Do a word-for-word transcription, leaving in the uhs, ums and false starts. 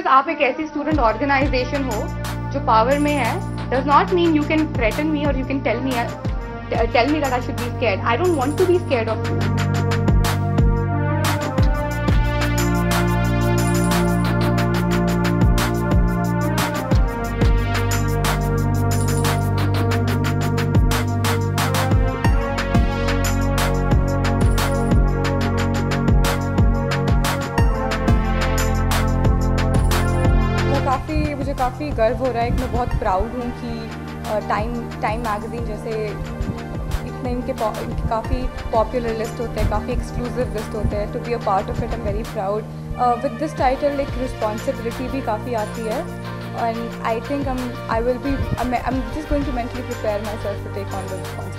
Because आप एक ऐसी स्टूडेंट ऑर्गेनाइजेशन हो जो पावर में है, does not mean you can threaten me or you can tell me uh, tell me that I should be scared. I don't want to be scared of you. काफ़ी मुझे काफ़ी गर्व हो रहा है कि मैं बहुत प्राउड हूँ कि टाइम टाइम मैगज़ीन जैसे इतने इनके इनके काफ़ी पॉपुलर लिस्ट होते हैं, काफ़ी एक्सक्लूसिव लिस्ट होते हैं. To be a part of it I am very proud. With this title एक रिस्पॉन्सिबिलिटी भी काफ़ी आती है, and I think I will be I am just going to mentally prepare my self to take on the responsibility.